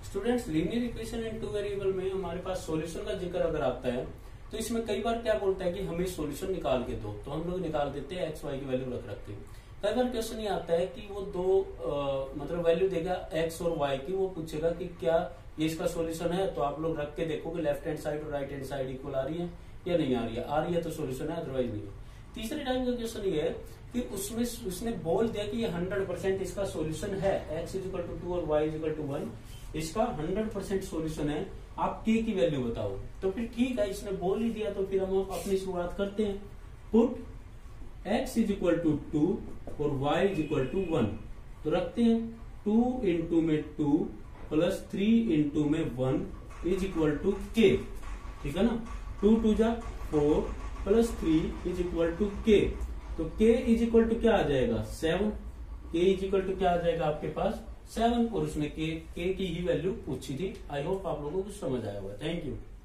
Students, linear equation in two variable में हमारे पास solution का जिक्र अगर आता है तो इसमें कई बार क्या बोलता है कि हमें सॉल्यूशन निकाल के दो, तो हम लोग निकाल देते हैं एक्स वाई की वैल्यू रख रख के। कई बार क्वेश्चन ये आता है कि वो दो मतलब वैल्यू देगा एक्स और वाई की, वो पूछेगा कि क्या ये इसका सॉल्यूशन है, तो आप लोग रख के देखोगे लेफ्ट हैंड साइड और राइट हैंड साइड इक्वल आ रही है या नहीं आ रही है तो सॉल्यूशन है, अदरवाइज नहीं है। तीसरे टाइम का क्वेश्चन ये है कि उसमें उसने बोल दिया कि ये 100% इसका सॉल्यूशन है, x इक्वल टू 2 और y इक्वल टू 1 इसका 100% सॉल्यूशन है, आप k की वैल्यू बताओ। तो फिर ठीक है, इसने बोल ही दिया तो फिर हम अपनी शुरुआत करते हैं। पुट x इक्वल टू 2 और y इक्वल टू 1, तो रखते हैं 2 इंटू में 2 प्लस 3 इंटू में 1 इज इक्वल टू k, ठीक है ना। 2 2 जा 4 plus 3 is equal to k, तो k इज इक्वल टू क्या आ जाएगा 7, k इज इक्वल टू क्या आ जाएगा आपके पास 7, और उसने k की ही वैल्यू पूछी थी। आई होप आप लोगों को समझ आया होगा। Thank you.